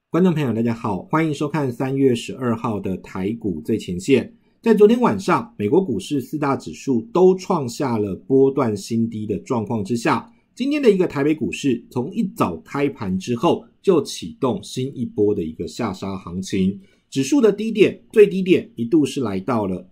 观众朋友大家好，欢迎收看3月12号的台股最前线。在昨天晚上，美国股市4大指数都创下了波段新低的状况之下，今天的一个台北股市从一早开盘之后就启动新一波的一个下杀行情，指数的最低点一度是来到了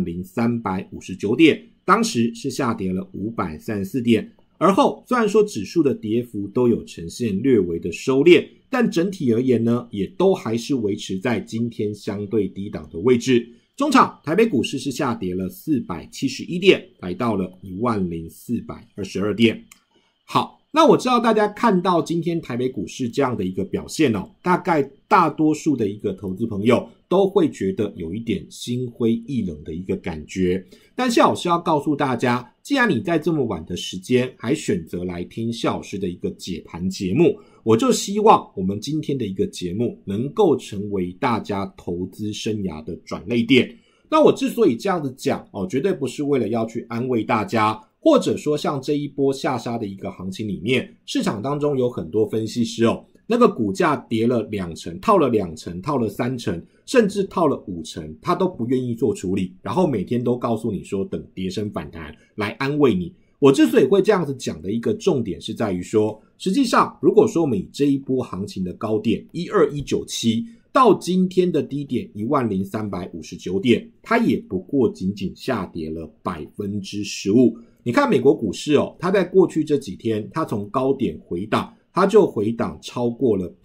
10,359 点，当时是下跌了534点。而后虽然说指数的跌幅都有呈现略微的收敛，但整体而言呢，也都还是维持在今天相对低档的位置。中场台北股市是下跌了471点，来到了 10,422 点。好，那我知道大家看到今天台北股市这样的一个表现大概大多数的一个投资朋友都会觉得有一点心灰意冷的一个感觉。但谢老师要告诉大家，既然你在这么晚的时间还选择来听谢老师的一个解盘节目，我就希望我们今天的一个节目能够成为大家投资生涯的转捩点。那我之所以这样子讲绝对不是为了要去安慰大家，或者说像这一波下杀的一个行情里面，市场当中有很多分析师那个股价跌了2成，套了2成，套了3成，甚至套了5成，他都不愿意做处理，然后每天都告诉你说等跌升反弹来安慰你。我之所以会这样子讲的一个重点是在于说，实际上如果说我们以这一波行情的高点12197到今天的低点 10,359 点，它也不过仅仅下跌了 15%。 你看美国股市它在过去这几天，它从高点回档，它就回档超过了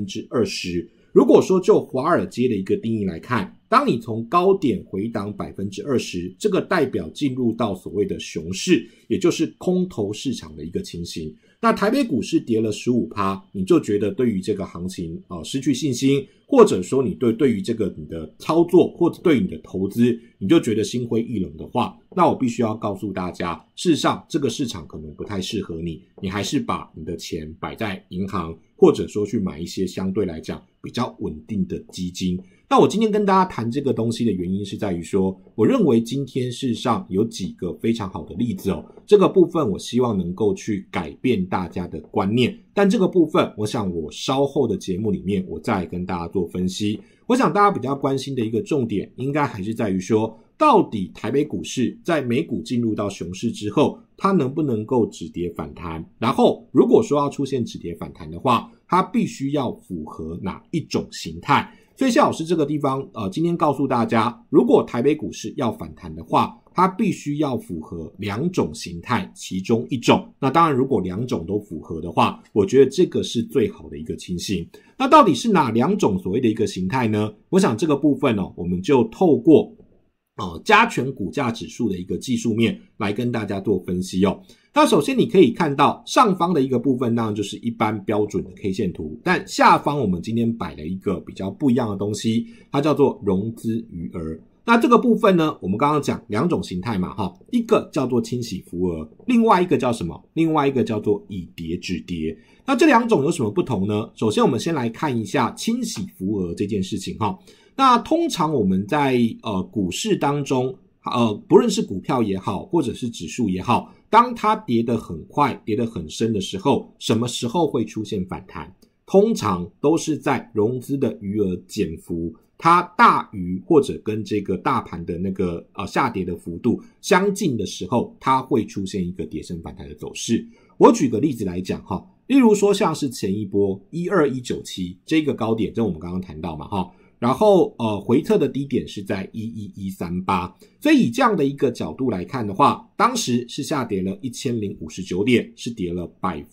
20%。 如果说就华尔街的一个定义来看，当你从高点回档 20%， 这个代表进入到所谓的熊市，也就是空头市场的一个情形。那台北股市跌了 15%， 你就觉得对于这个行情失去信心，或者说你对于这个你的操作，或者对于你的投资，你就觉得心灰意冷的话，那我必须要告诉大家，事实上这个市场可能不太适合你，你还是把你的钱摆在银行，或者说去买一些相对来讲比较稳定的基金。那我今天跟大家谈这个东西的原因是在于说，我认为今天事实上有几个非常好的例子这个部分我希望能够去改变大家的观念，但这个部分我想我稍后的节目里面我再来跟大家做分析。我想大家比较关心的一个重点应该还是在于说，到底台北股市在美股进入到熊市之后，它能不能够止跌反弹，然后如果说要出现止跌反弹的话，它必须要符合哪一种形态。所以谢老师这个地方今天告诉大家，如果台北股市要反弹的话，它必须要符合2种形态其中一种。那当然如果2种都符合的话，我觉得这个是最好的一个情形。那到底是哪2种所谓的一个形态呢？我想这个部分我们就透过加权股价指数的一个技术面来跟大家做分析那首先你可以看到上方的一个部分当然就是一般标准的 K 线图，但下方我们今天摆了一个比较不一样的东西，它叫做融资余额。那这个部分呢，我们刚刚讲2种形态嘛一个叫做清洗浮额，另外一个叫什么？另外一个叫做以跌止跌。那这2种有什么不同呢？首先我们先来看一下清洗浮额这件事情那通常我们在股市当中不论是股票也好，或者是指数也好，当它跌得很快，跌得很深的时候，什么时候会出现反弹？通常都是在融资的余额减幅它大于或者跟这个大盘的那个下跌的幅度相近的时候，它会出现一个跌升反弹的走势。我举个例子来讲例如说像是前一波12197这个高点，这我们刚刚谈到嘛然后回撤的低点是在11138，所以以这样的一个角度来看的话，当时是下跌了1059点，是跌了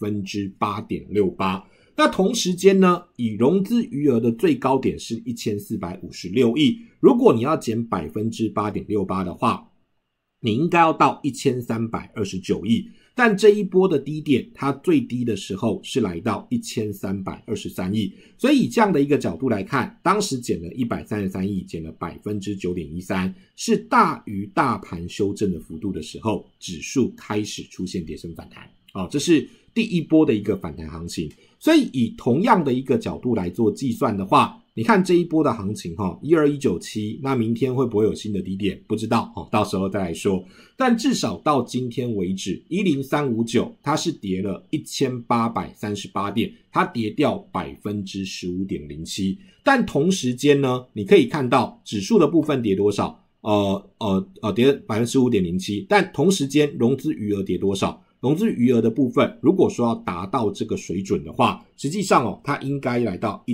8.68%。那同时间呢，以融资余额的最高点是1456亿，如果你要减 8.68% 的话，你应该要到1329亿。但这一波的低点，它最低的时候是来到1323亿，所以以这样的一个角度来看，当时减了133亿，减了 9.13%， 是大于大盘修正的幅度的时候，指数开始出现跌升反弹这是第一波的一个反弹行情。所以以同样的一个角度来做计算的话， 你看这一波的行情12197，那明天会不会有新的低点不知道到时候再来说。但至少到今天为止10359它是跌了1838点，它跌掉 15.07%。但同时间呢，你可以看到指数的部分跌多少？跌 15.07%， 但同时间融资余额跌多少？融资余额的部分如果说要达到这个水准的话，实际上它应该来到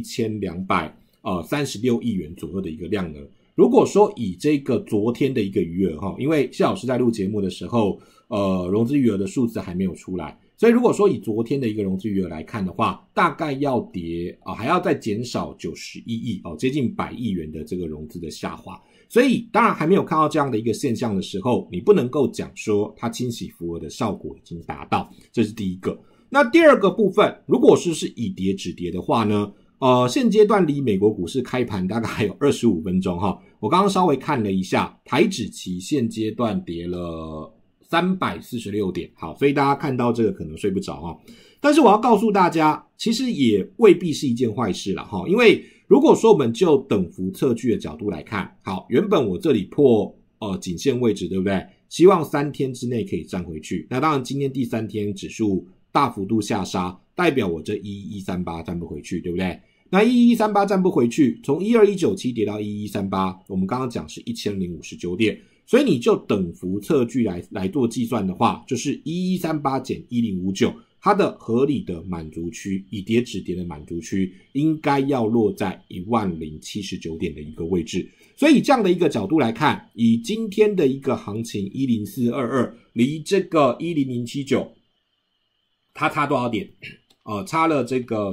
1236亿元左右的一个量额。如果说以这个昨天的一个余额因为谢老师在录节目的时候融资余额的数字还没有出来，所以如果说以昨天的一个融资余额来看的话，大概要跌还要再减少91亿接近100亿元的这个融资的下滑。所以当然还没有看到这样的一个现象的时候，你不能够讲说它清洗浮额的效果已经达到，这是第一个。那第二个部分，如果是以跌止跌的话呢，现阶段离美国股市开盘大概还有25分钟我刚刚稍微看了一下，台指期现阶段跌了346点，好，所以大家看到这个可能睡不着但是我要告诉大家，其实也未必是一件坏事啦因为如果说我们就等幅测距的角度来看，好，原本我这里破颈线位置对不对？希望3天之内可以站回去。那当然今天第3天指数大幅度下杀，代表我这11138站不回去，对不对？那11138站不回去，从12197跌到11138，我们刚刚讲是1059点，所以你就等幅测距来做计算的话，就是1138减1059，它的合理的满足区，以跌止跌的满足区应该要落在10079点的一个位置。所以这样的一个角度来看，以今天的一个行情10422离这个10079它差多少点？差了这个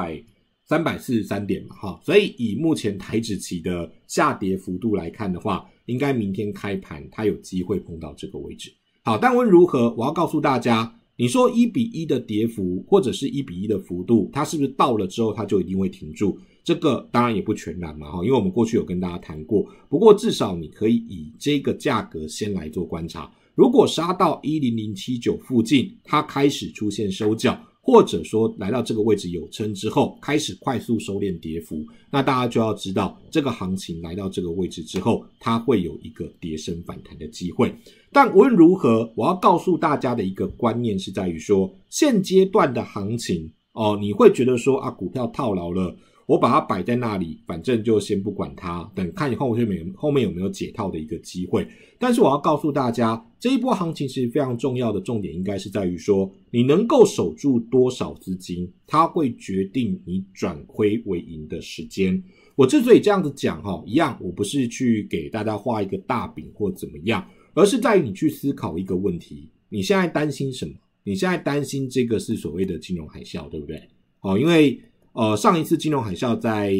343点嘛所以以目前台指期的下跌幅度来看的话，应该明天开盘它有机会碰到这个位置。好，但无论如何，我要告诉大家，你说1:1的跌幅或者是1:1的幅度，它是不是到了之后它就一定会停住？这个当然也不全然嘛因为我们过去有跟大家谈过，不过至少你可以以这个价格先来做观察。如果杀到10079附近，它开始出现收脚，或者说来到这个位置有撑之后开始快速收敛跌幅，那大家就要知道这个行情来到这个位置之后，它会有一个跌升反弹的机会。但无论如何，我要告诉大家的一个观念是在于说，现阶段的行情你会觉得说股票套牢了，我把它摆在那里，反正就先不管它，等看后面有没有解套的一个机会。但是我要告诉大家，这一波行情其实非常重要的重点应该是在于说，你能够守住多少资金，它会决定你转亏为盈的时间。我之所以这样子讲一样，我不是去给大家画一个大饼或怎么样，而是在于你去思考一个问题，你现在担心什么？你现在担心这个是所谓的金融海啸，对不对？因为上一次金融海啸在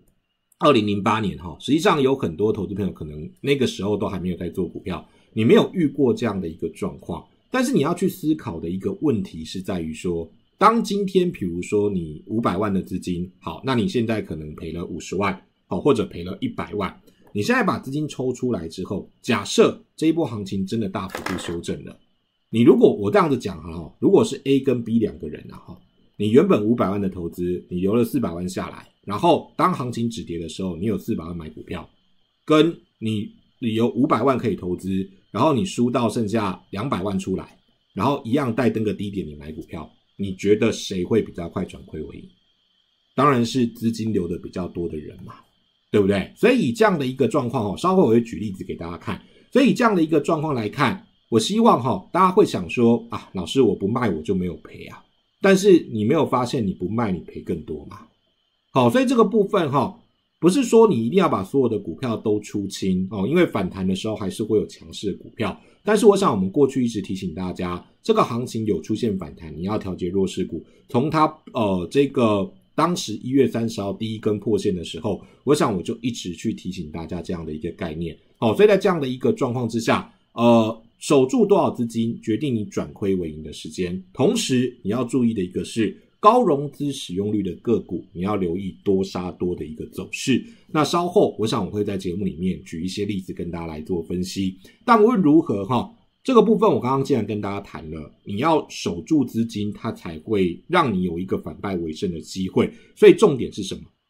2008年实际上有很多投资朋友可能那个时候都还没有在做股票，你没有遇过这样的一个状况。但是你要去思考的一个问题是在于说，当今天比如说你500万的资金，好，那你现在可能赔了50万或者赔了100万，你现在把资金抽出来之后，假设这一波行情真的大幅度修正了，你如果我这样子讲如果是 A 跟 B 两个人你原本500万的投资，你留了400万下来，然后当行情止跌的时候，你有400万买股票，跟你有500万可以投资，然后你输到剩下200万出来，然后一样带登个低点你买股票，你觉得谁会比较快转亏为盈？当然是资金流的比较多的人嘛，对不对？所以以这样的一个状况稍后我会举例子给大家看。所以以这样的一个状况来看，我希望大家会想说老师我不卖我就没有赔但是你没有发现你不卖你赔更多吗？好，所以这个部分不是说你一定要把所有的股票都出清因为反弹的时候还是会有强势的股票。但是我想我们过去一直提醒大家，这个行情有出现反弹，你要调节弱势股。从它这个当时1月30号第一根破线的时候，我想我就一直去提醒大家这样的一个概念。所以在这样的一个状况之下，守住多少资金决定你转亏为盈的时间。同时你要注意的一个是高融资使用率的个股，你要留意多杀多的一个走势。那稍后我想我会在节目里面举一些例子跟大家来做分析。但无论如何这个部分我刚刚既然跟大家谈了，你要守住资金，它才会让你有一个反败为胜的机会。所以重点是什么？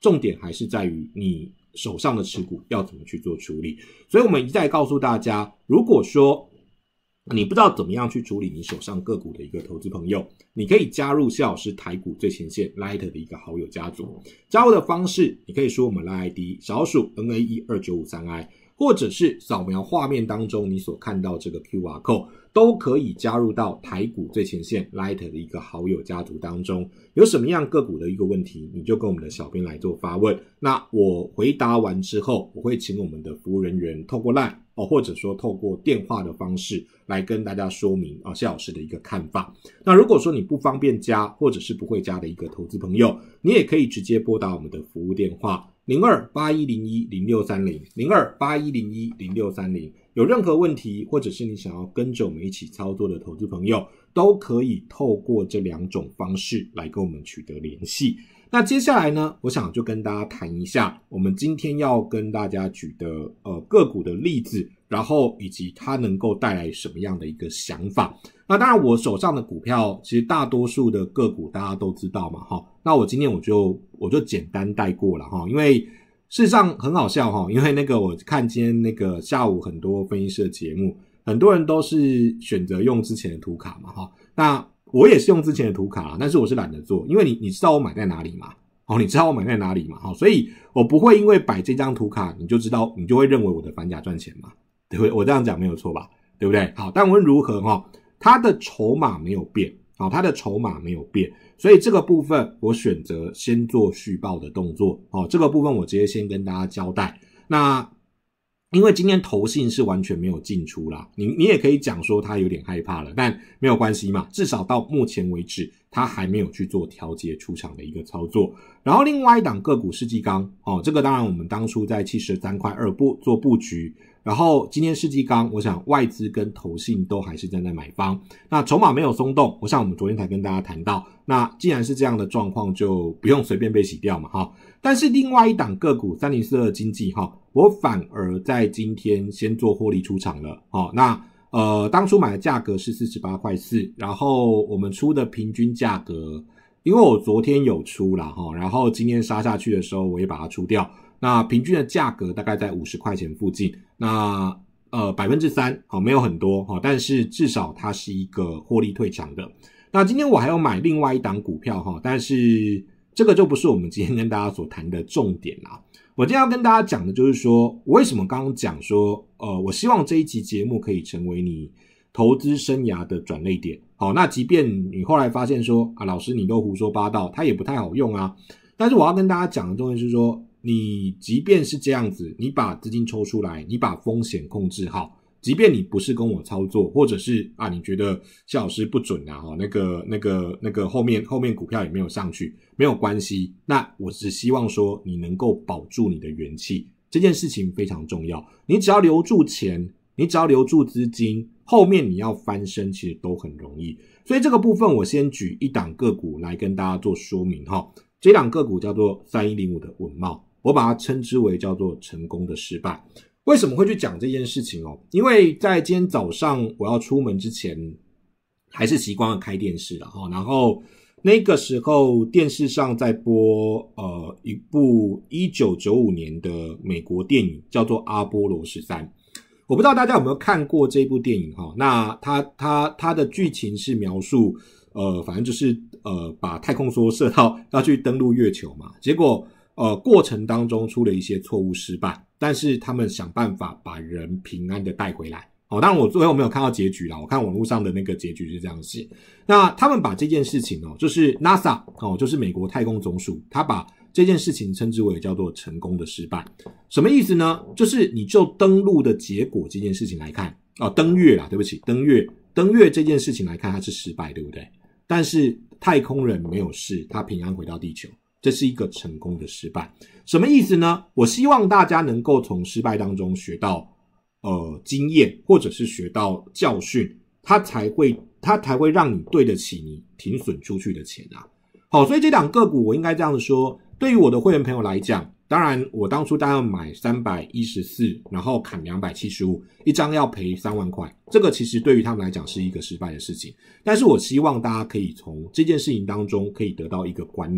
重点还是在于你手上的持股要怎么去做处理。所以我们一再告诉大家，如果说你不知道怎么样去处理你手上个股的一个投资朋友，你可以加入谢老师台股最前线 Light 的一个好友家族。加入的方式，你可以输我们 Light ID 小鼠 NAE2953I， 或者是扫描画面当中你所看到这个 QR code， 都可以加入到台股最前线 Light 的一个好友家族当中。有什么样个股的一个问题，你就跟我们的小编来做发问，那我回答完之后，我会请我们的服务人员透过 LINE或者说透过电话的方式来跟大家说明谢老师的一个看法。那如果说你不方便加或者是不会加的一个投资朋友，你也可以直接拨打我们的服务电话0281010630 0281010630，有任何问题或者是你想要跟着我们一起操作的投资朋友，都可以透过这两种方式来跟我们取得联系。那接下来呢，我想就跟大家谈一下我们今天要跟大家举的个股的例子，然后以及它能够带来什么样的一个想法。那当然我手上的股票其实大多数的个股大家都知道嘛，那我今天我就简单带过了，因为事实上很好笑，因为我看今天下午很多分析师的节目，很多人都是选择用之前的图卡嘛，那我也是用之前的图卡，但是我是懒得做，因为你知道我买在哪里嘛，你知道我买在哪里嘛，所以我不会因为摆这张图卡你就会认为我的反甲赚钱嘛，对不对？我这样讲没有错吧，对不对？好，但无论如何它的筹码没有变，它的筹码没有变，所以这个部分我选择先做续报的动作，这个部分我直接先跟大家交代。那因为今天投信是完全没有进出啦，你也可以讲说他有点害怕了，但没有关系嘛，至少到目前为止他还没有去做调节出场的一个操作。然后另外一档个股世纪钢，这个当然我们当初在73.2块做布局，然后今天世纪钢我想外资跟投信都还是站在买方，那筹码没有松动，我想我们昨天才跟大家谈到，那既然是这样的状况就不用随便被洗掉嘛，但是另外一档个股3042经济我反而在今天先做获利出场了，那当初买的价格是48.4块，然后我们出的平均价格，因为我昨天有出啦，然后今天杀下去的时候我也把它出掉，那平均的价格大概在50块钱附近，那3%没有很多，但是至少它是一个获利退场的。那今天我还有买另外一档股票，但是这个就不是我们今天跟大家所谈的重点啦。我今天要跟大家讲的就是说，我为什么刚刚讲说我希望这一集节目可以成为你投资生涯的转捩点。好，那即便你后来发现说老师你都胡说八道，它也不太好用啊，但是我要跟大家讲的重点是说，你即便是这样子，你把资金抽出来，你把风险控制好，即便你不是跟我操作，或者是你觉得谢老师不准啊，那个后面股票也没有上去，没有关系，那我只希望说你能够保住你的元气，这件事情非常重要。你只要留住钱，你只要留住资金，后面你要翻身其实都很容易。所以这个部分我先举一档个股来跟大家做说明这档个股叫做3105的文茂，我把它称之为叫做成功的失败。为什么会去讲这件事情因为在今天早上我要出门之前还是习惯了开电视啦，然后那个时候电视上在播一部1995年的美国电影叫做阿波罗13，我不知道大家有没有看过这部电影那它的剧情是描述反正就是把太空梭射到要去登陆月球嘛，结果过程当中出了一些错误失败，但是他们想办法把人平安的带回来。当然我最后没有看到结局啦，我看网络上的那个结局是这样写。那他们把这件事情就是 NASA 就是美国太空总署，他把这件事情称之为叫做成功的失败。什么意思呢？就是你就登陆的结果这件事情来看登月啦，对不起，登月这件事情来看它是失败，对不对？但是太空人没有事，他平安回到地球，这是一个成功的失败。什么意思呢？我希望大家能够从失败当中学到经验，或者是学到教训，它才会让你对得起你停损出去的钱啊。好，所以这档个股我应该这样子说，对于我的会员朋友来讲，当然我当初大概买314，然后砍275，一张要赔3万块，这个其实对于他们来讲是一个失败的事情。但是我希望大家可以从这件事情当中可以得到一个观念，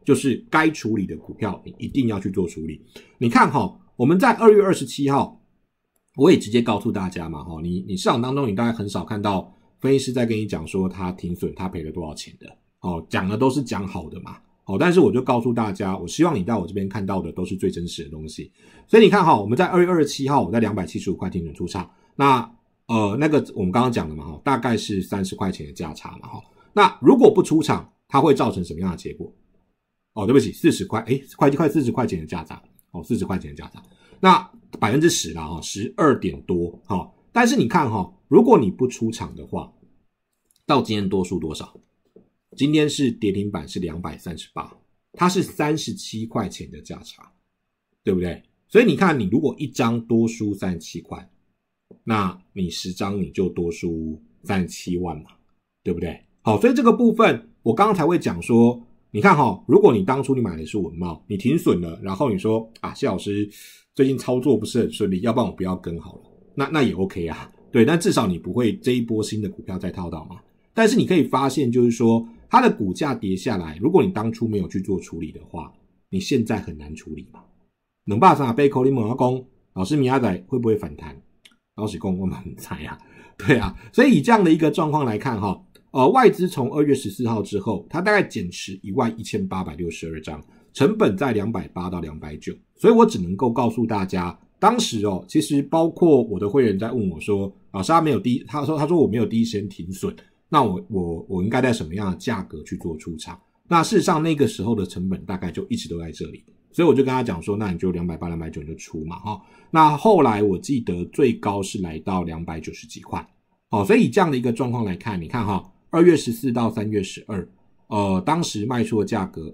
就是该处理的股票你一定要去做处理。你看我们在2月27号我也直接告诉大家嘛，你市场当中你大概很少看到分析师在跟你讲说他停损他赔了多少钱的，讲的都是讲好的嘛，但是我就告诉大家，我希望你在我这边看到的都是最真实的东西。所以你看我们在2月27号我在275块停损出场，那那个我们刚刚讲的嘛，大概是30块钱的价差嘛，那如果不出场它会造成什么样的结果？对不起，40块快40块钱的价差，40块钱的价差，那 10% 啦，12点多，但是你看如果你不出场的话，到今天多数多少？今天是跌停板是238，它是37块钱的价差，对不对？所以你看，你如果一张多输37块，那你10张你就多输37万嘛，对不对？所以这个部分我刚刚才会讲说，你看如果你当初你买的是文茂，你停损了，然后你说谢老师最近操作不是很顺利，要不然我不要跟好了，那也 OK 啊，对，但至少你不会这一波新的股票再套到嘛。但是你可以发现就是说它的股价跌下来，如果你当初没有去做处理的话，你现在很难处理嘛。两百三倍扣你问我讲，老师明仔载会不会反弹？老实讲我们很猜啊，对啊，所以以这样的一个状况来看外资从2月14号之后，它大概减持11862张，成本在280到290，所以我只能够告诉大家，当时其实包括我的会员在问我说，老师他说我没有第一时间停损，那我应该在什么样的价格去做出场？那事实上那个时候的成本大概就一直都在这里，所以我就跟他讲说，那你就280、290就出嘛那后来我记得最高是来到290几块，所以以这样的一个状况来看，你看2月14到3月12，当时卖出的价格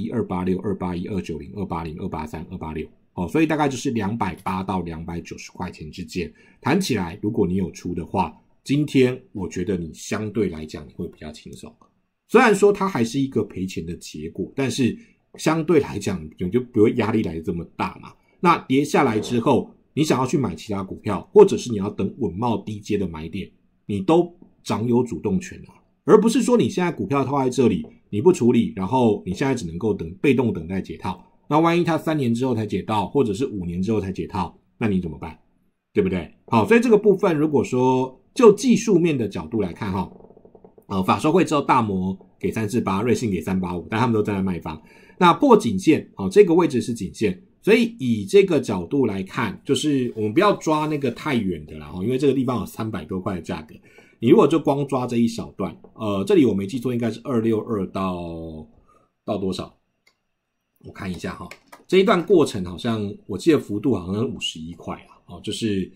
281、286、281、290、280、283、286，所以大概就是280到290块钱之间。谈起来，如果你有出的话，今天我觉得你相对来讲你会比较轻松。虽然说它还是一个赔钱的结果，但是相对来讲你就不会压力来得这么大嘛。那跌下来之后，你想要去买其他股票，或者是你要等稳茂低阶的买点，你都掌有主动权啊。而不是说你现在股票套在这里你不处理，然后你现在只能够被动等待解套，那万一它3年之后才解套，或者是5年之后才解套，那你怎么办？对不对？所以这个部分如果说就技术面的角度来看法说会之后大摩给348，瑞信给385，但他们都站在卖方，那破颈线这个位置是颈线，所以以这个角度来看，就是我们不要抓那个太远的啦，因为这个地方有300多块的价格，你如果就光抓这一小段，这里我没记错应该是262到多少？我看一下这一段过程好像我记得幅度好像51块就是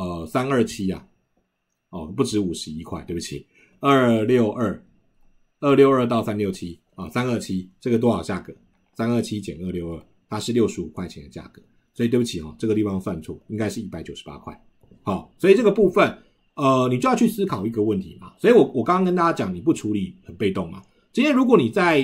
327啊，不止51块，对不起，262到367327，这个多少价格？327减262，它是65块钱的价格，所以对不起这个地方算错，应该是198块。所以这个部分你就要去思考一个问题嘛。所以我刚刚跟大家讲，你不处理很被动嘛。今天如果你在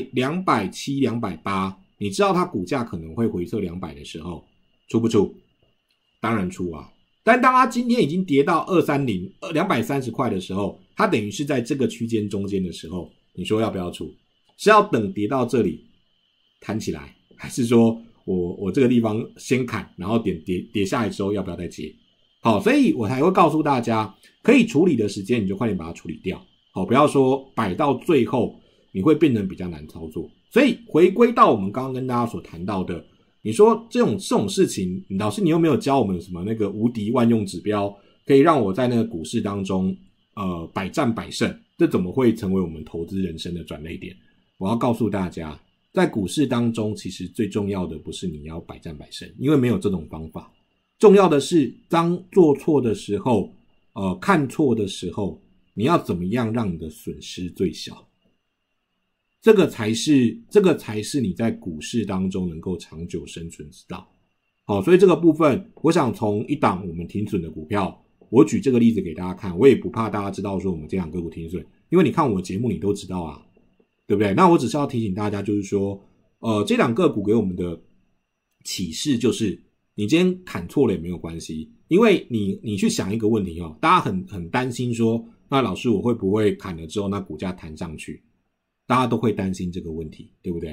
270、280，你知道它股价可能会回测200的时候，出不出？当然出啊。但当它今天已经跌到230、230块的时候，它等于是在这个区间中间的时候，你说要不要出？是要等跌到这里弹起来，还是说我这个地方先砍，然后跌下来之后要不要再接？所以我才会告诉大家，可以处理的时间你就快点把它处理掉，不要说摆到最后你会变成比较难操作。所以回归到我们刚刚跟大家所谈到的，你说这种事情，老师你又没有教我们什么那个无敌万用指标，可以让我在那个股市当中百战百胜，这怎么会成为我们投资人生的转捩点？我要告诉大家，在股市当中其实最重要的不是你要百战百胜，因为没有这种方法，重要的是当做错的时候看错的时候，你要怎么样让你的损失最小，这个才是你在股市当中能够长久生存之道。所以这个部分我想从一档我们停损的股票，我举这个例子给大家看，我也不怕大家知道说我们这档个股停损，因为你看我的节目你都知道啊，对不对？那我只是要提醒大家，就是说这档个股给我们的启示就是你今天砍错了也没有关系，因为你去想一个问题大家很担心说，那老师我会不会砍了之后那股价弹上去，大家都会担心这个问题，对不对？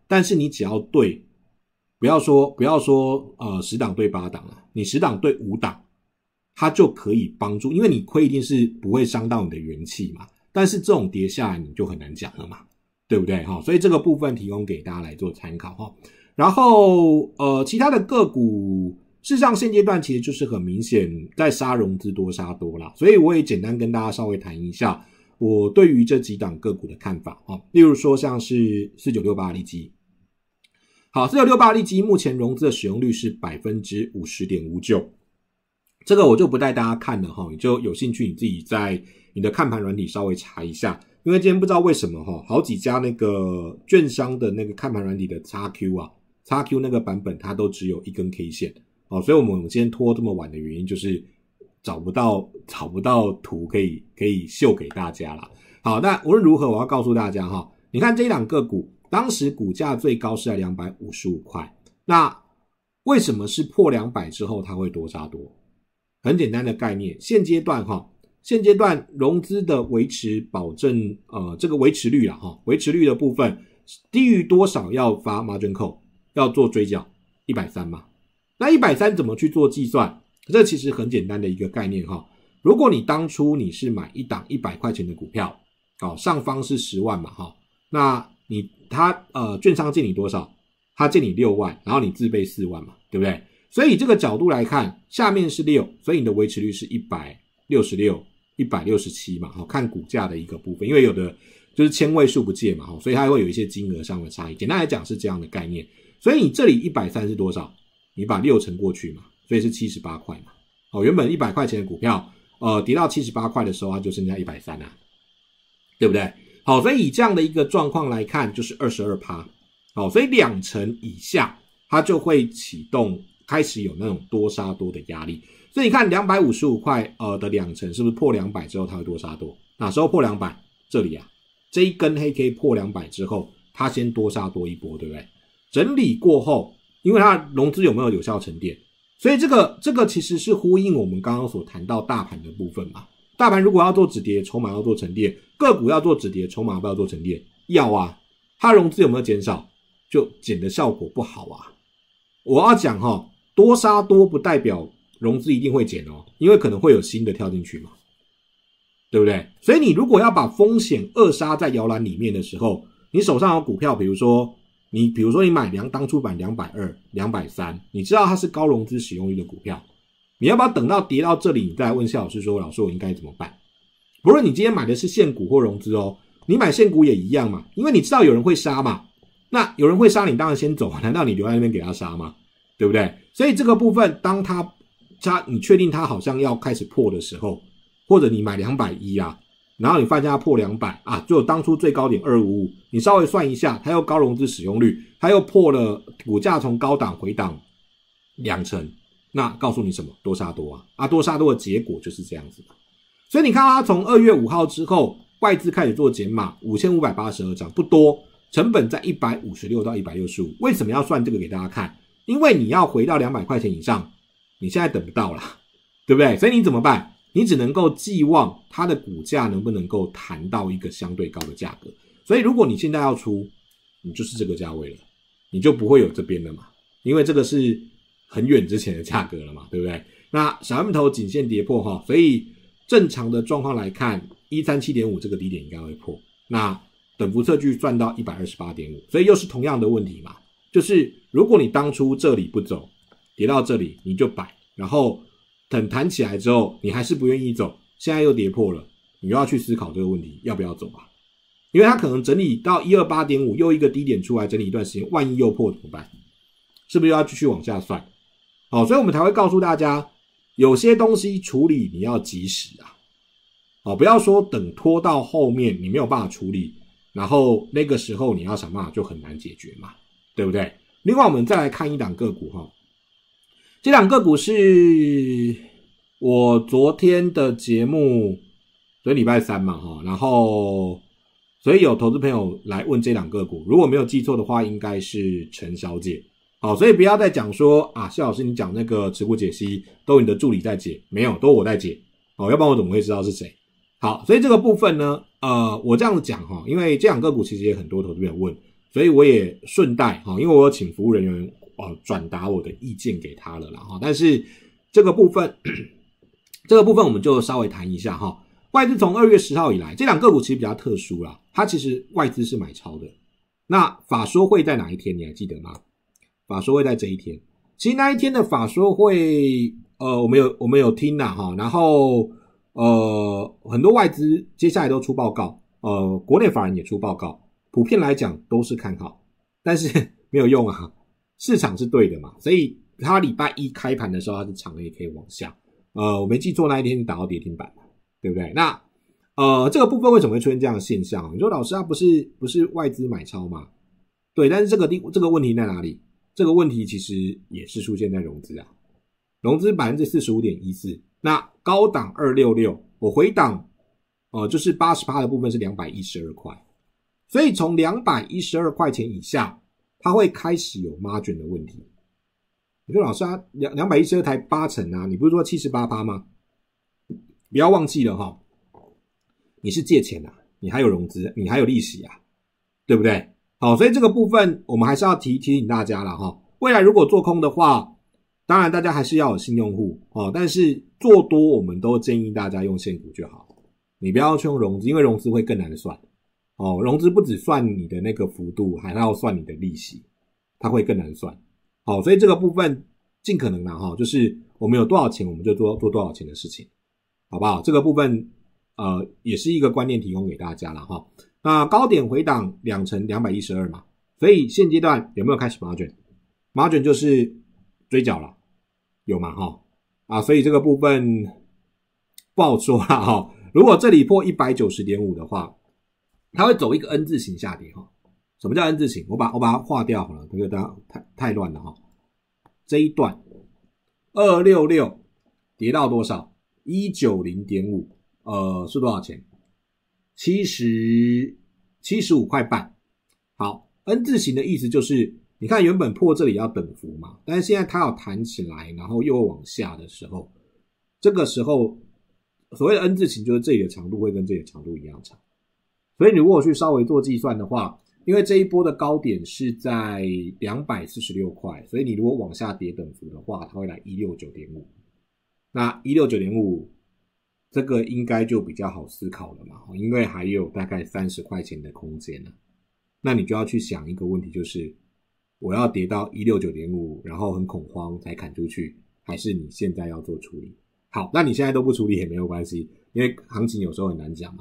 但是你只要对，不要说10档对8档了，你10档对5档，它就可以帮助，因为你亏一定是不会伤到你的元气嘛，但是这种跌下来你就很难讲了嘛，对不对？所以这个部分提供给大家来做参考。然后其他的个股事实上现阶段其实就是很明显在杀融资多杀多啦，所以我也简单跟大家稍微谈一下我对于这几档个股的看法。例如说像是4968利基，好，4968利基目前融资的使用率是 50.59%， 这个我就不带大家看了你就有兴趣你自己在你的看盘软体稍微查一下，因为今天不知道为什么好几家那个券商的那个看盘软体的 XQ 那个版本它都只有一根 K 线所以我们今天拖这么晚的原因就是找不到图可以秀给大家啦。好，那无论如何我要告诉大家你看这一档个股当时股价最高是在255块，那为什么是破200之后它会多杀多？很简单的概念，现阶段融资的维持保证这个维持率啦维持率的部分低于多少要发 margin call， 要做追缴130嘛。那130怎么去做计算？这其实很简单的一个概念如果你当初你是买一档100块钱的股票上方是10万嘛那他券商借你多少？他借你6万，然后你自备4万嘛，对不对？所以以这个角度来看，下面是6，所以你的维持率是166、167嘛看股价的一个部分，因为有的就是千位数不借嘛所以它会有一些金额上的差异。简单来讲是这样的概念。所以你这里130是多少？你把6乘过去嘛，所以是78块嘛。原本100块钱的股票跌到78块的时候它就剩下130啊，对不对？好，所以以这样的一个状况来看就是 22%。所以2成以下它就会启动开始有那种多杀多的压力。所以你看255块的2成是不是破200之后它会多杀多？哪时候破200？这里这一根黑 K 破200之后它先多杀多一波，对不对？整理过后，因为它融资有没有效沉淀，所以这个其实是呼应我们刚刚所谈到大盘的部分嘛。大盘如果要做止跌，筹码要做沉淀，个股要做止跌，筹码要不要做沉淀？要啊。它融资有没有减少？就减的效果不好啊。我要讲多杀多不代表融资一定会减因为可能会有新的跳进去嘛，对不对？所以你如果要把风险扼杀在摇篮里面的时候，你手上有股票，比如说你买当初版220、230，你知道它是高融资使用率的股票，你要不要等到跌到这里你再来问谢老师说，老师我应该怎么办？不论你今天买的是现股或融资你买现股也一样嘛，因为你知道有人会杀嘛，那有人会杀你当然先走，难道你留在那边给他杀吗？对不对？所以这个部分当你确定它好像要开始破的时候，或者你买210然后你发现它破200就当初最高点255，你稍微算一下，它又高融资使用率，它又破了股价从高档回档2成，那告诉你什么？多杀多多杀多的结果就是这样子嘛。所以你看到它从2月5号之后外资开始做减码5582张，不多，成本在156到165。为什么要算这个给大家看？因为你要回到200块钱以上，你现在等不到啦，对不对？所以你怎么办？你只能够寄望它的股价能不能够谈到一个相对高的价格。所以如果你现在要出，你就是这个价位了，你就不会有这边了嘛，因为这个是很远之前的价格了嘛，对不对？那小 M 头颈线跌破所以正常的状况来看 137.5 这个低点应该会破，那等幅测距算到 128.5， 所以又是同样的问题嘛，就是如果你当初这里不走，跌到这里你就摆，然后等弹起来之后你还是不愿意走，现在又跌破了，你又要去思考这个问题要不要走因为它可能整理到 128.5 又一个低点出来整理一段时间，万一又破怎么办？是不是又要继续往下算？所以我们才会告诉大家有些东西处理你要及时不要说等拖到后面你没有办法处理，然后那个时候你要想办法就很难解决嘛，对不对？另外我们再来看一档个股这档个股是我昨天的节目，所以礼拜三嘛然后所以有投资朋友来问这档个股，如果没有记错的话应该是陈小姐所以不要再讲说谢老师你讲那个持股解析都你的助理在解，没有，都我在解要不然我怎么会知道是谁？好，所以这个部分呢我这样子讲因为这档个股其实也很多投资朋友问， 所以我也顺带因为我有请服务人员转达我的意见给他了啦但是这个部分我们就稍微谈一下外资从2月10号以来，这两个股其实比较特殊啦，它其实外资是买超的。那法说会在哪一天你还记得吗？法说会在这一天。其实那一天的法说会我们有听啦然后很多外资接下来都出报告，国内法人也出报告，普遍来讲都是看好，但是没有用啊，市场是对的嘛，所以它礼拜一开盘的时候它是长了也可以往下，我没记错那一天打到跌停板嘛，对不对？那这个部分为什么会出现这样的现象？你说老师他不是外资买超吗？对，但是这个问题在哪里？这个问题其实也是出现在融资啊，融资 45.14%， 那高档266，我回档就是 80% 的部分是212块，所以从212块钱以下它会开始有 margin 的问题。你说老师212才80%啊，你不是说 78% 吗？不要忘记了你是借钱啊，你还有融资，你还有利息啊，对不对？好，所以这个部分我们还是要提醒大家啦未来如果做空的话，当然大家还是要有新用户但是做多我们都建议大家用现股就好，你不要去用融资，因为融资会更难算融资不只算你的那个幅度，还要算你的利息，它会更难算所以这个部分尽可能啦就是我们有多少钱我们就做多少钱的事情，好不好？这个部分也是一个观念提供给大家啦那高点回档2成212嘛，所以现阶段有没有开始 margin 就是追缴了，有嘛所以这个部分不好说啦如果这里破 190.5 的话，它会走一个 N 字形下跌什么叫 N 字形？我把它画掉好了，这个大家太乱了这一段266跌到多少？ 190.5 是多少钱？75块半。好， N 字形的意思就是你看原本破这里要等幅嘛，但是现在它有弹起来然后又往下的时候，这个时候所谓的 N 字形就是这里的长度会跟这里的长度一样长，所以你如果去稍微做计算的话，因为这一波的高点是在246块，所以你如果往下跌等幅的话，它会来 169.5， 那 169.5 这个应该就比较好思考了嘛，因为还有大概30块钱的空间了。那你就要去想一个问题，就是我要跌到 169.5 然后很恐慌才砍出去，还是你现在要做处理？好，那你现在都不处理也没有关系，因为行情有时候很难讲嘛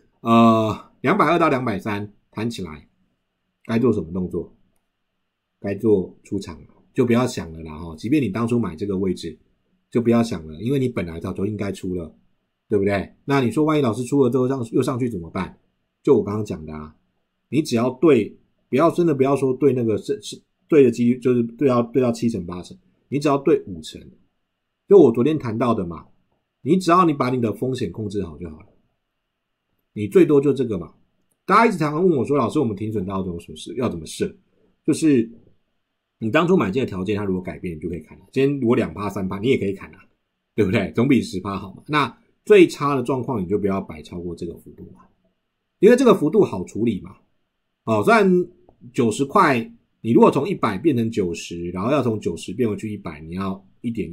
220到230弹起来该做什么动作？该做出场了，就不要想了啦即便你当初买这个位置就不要想了，因为你本来早就应该出了，对不对？那你说万一老师出了之后又上去怎么办？就我刚刚讲的你只要对，真的不要说对那个是对的几率，就是对到7成8成，你只要对5成，就我昨天谈到的嘛，你只要你把你的风险控制好就好了，你最多就这个嘛。大家一直常常问我说，老师我们停损到这种什么事要怎么设？就是你当初买进的条件它如果改变你就可以砍了，今天如果 2% 3% 你也可以砍对不对？总比 10% 好嘛。那最差的状况你就不要摆超过这个幅度嘛，因为这个幅度好处理嘛虽然90块你如果从100变成90，然后要从90变回去100，你要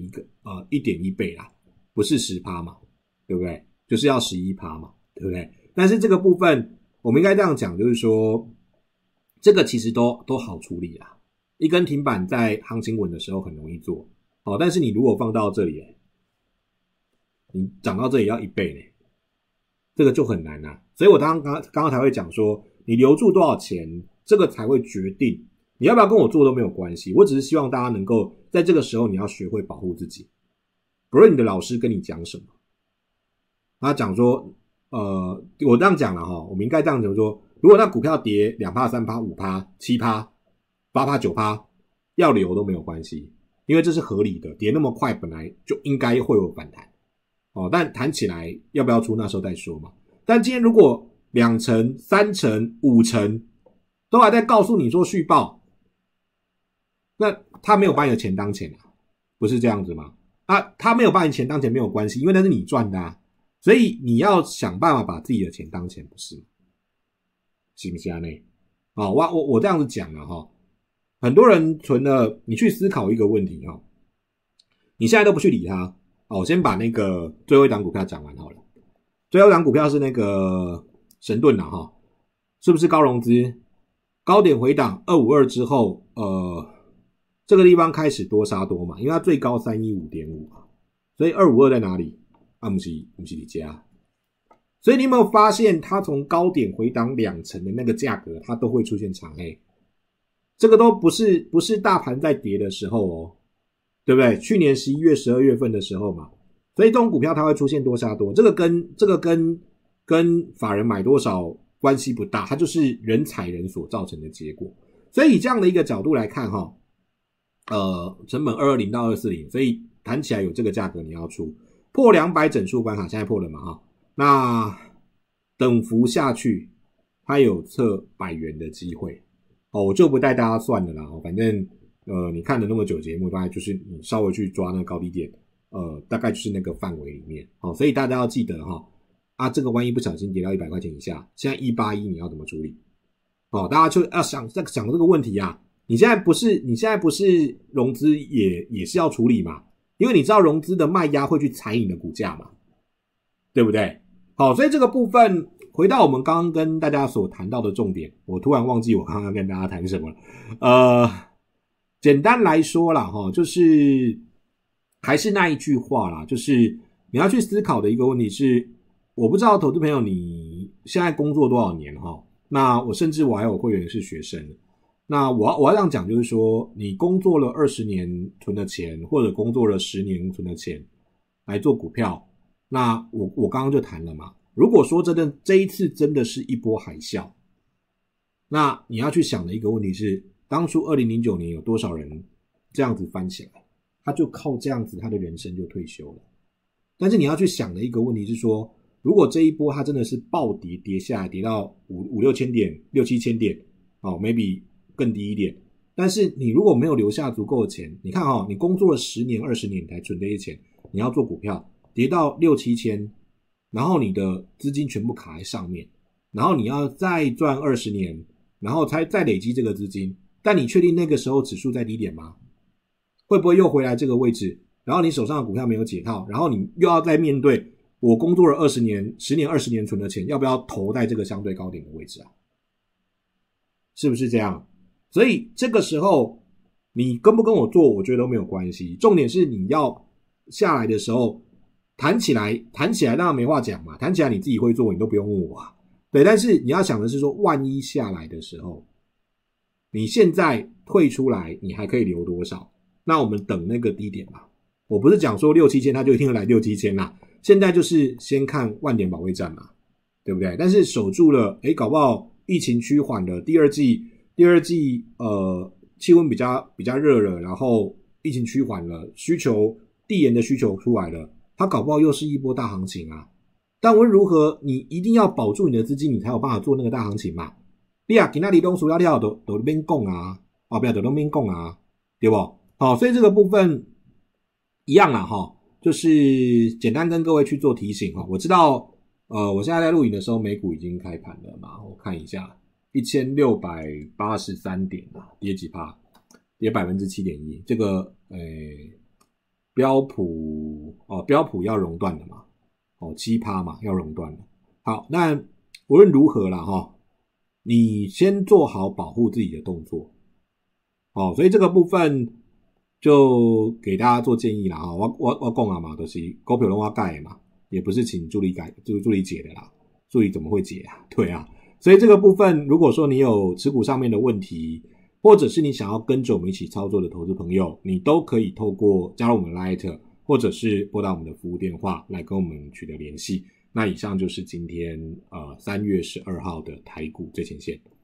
1.1 倍啦，不是 10% 嘛，对不对？就是要 11% 嘛，对不对？但是这个部分我们应该这样讲，就是说这个其实都好处理啦，一根停板在行情稳的时候很容易做但是你如果放到这里你涨到这里要1倍这个就很难所以我刚刚才会讲说，你留住多少钱，这个才会决定你要不要跟我做都没有关系，我只是希望大家能够在这个时候你要学会保护自己，不论你的老师跟你讲什么，他讲说我这样讲了我们应该这样讲说，如果那股票跌 2%, 3%, 5%, 7%, 8%, 9%, 要留都没有关系，因为这是合理的，跌那么快本来就应该会有反弹但弹起来要不要出那时候再说嘛。但今天如果2成、3成、5成都还在告诉你说续报，那他没有把你的钱当钱不是这样子吗？他没有把你钱当钱没有关系，因为那是你赚的所以你要想办法把自己的钱当钱，不是吗？是不是这样我这样子讲了哈，很多人存了，你去思考一个问题哈，你现在都不去理它。我先把那个最后一档股票讲完好了。最后一档股票是那个神盾啦哈，是不是高融资？高点回档252之后，这个地方开始多杀多嘛，因为它最高 315.5 嘛，所以252在哪里？不是你家。所以你有没有发现它从高点回档2成的那个价格，它都会出现长黑？这个都不是大盘在跌的时候哦，对不对？去年11月、12月份的时候嘛，所以这种股票它会出现多杀多，这个跟法人买多少关系不大，它就是人踩人所造成的结果。所以以这样的一个角度来看哈，成本220到240，所以谈起来有这个价格你要出，破200整数关卡，现在破了嘛哈，那等幅下去，它有测100元的机会。我就不带大家算了啦，反正你看了那么久节目，大概就是你稍微去抓那个高低点，大概就是那个范围里面。所以大家要记得哈，这个万一不小心跌到100块钱以下，现在181你要怎么处理？大家就要想这个问题啊。你现在不是融资也是要处理嘛？因为你知道融资的卖压会去踩你的股价嘛，对不对？好，所以这个部分回到我们刚刚跟大家所谈到的重点，我突然忘记我刚刚跟大家谈什么了。简单来说啦就是还是那一句话啦，就是你要去思考的一个问题是，我不知道投资朋友你现在工作多少年那我甚至我还有会员是学生，那我要这样讲，就是说你工作了20年存的钱，或者工作了10年存的钱来做股票，那我刚刚就谈了嘛，如果说这一次真的是一波海啸，那你要去想的一个问题是，当初2009年有多少人这样子翻起来，他就靠这样子他的人生就退休了。但是你要去想的一个问题是说，如果这一波它真的是暴跌下来，跌到5-6千点、6-7千点，maybe 更低一点，但是你如果没有留下足够的钱，你看你工作了10年、20年才存这些钱，你要做股票，跌到6-7千，然后你的资金全部卡在上面，然后你要再赚20年，然后再累积这个资金，但你确定那个时候指数在低点吗？会不会又回来这个位置，然后你手上的股票没有解套，然后你又要再面对我工作了10年20年存的钱，要不要投在这个相对高点的位置啊？是不是这样？所以这个时候你跟不跟我做，我觉得都没有关系，重点是你要下来的时候弹起来当然没话讲嘛，弹起来你自己会做，你都不用问我对，但是你要想的是说，万一下来的时候，你现在退出来，你还可以留多少？那我们等那个低点嘛。我不是讲说6-7千它就一定会来6-7千啦，现在就是先看万点保卫战嘛，对不对？但是守住了，搞不好疫情趋缓了，第二季气温比较热了，然后疫情趋缓了，递延的需求出来了，它搞不好又是一波大行情啊。但无论如何，你一定要保住你的资金，你才有办法做那个大行情嘛。你今天东西要跳都那边讲啊，不要都那边讲啊，对不？所以这个部分一样啦就是简单跟各位去做提醒我知道我现在在录影的时候，美股已经开盘了嘛，我看一下1683点跌几%，跌 7.1%， 这个标普要熔断的嘛，7% 嘛，要熔断的。好，那无论如何啦你先做好保护自己的动作所以这个部分就给大家做建议啦我讲嘛，就是股票都我改的嘛，也不是请助理解的啦，助理怎么会解啊？对啊，所以这个部分如果说你有持股上面的问题，或者是你想要跟着我们一起操作的投资朋友，你都可以透过加入我们 Light 或者是拨打我们的服务电话来跟我们取得联系。那以上就是今天3月12号的台股最前线。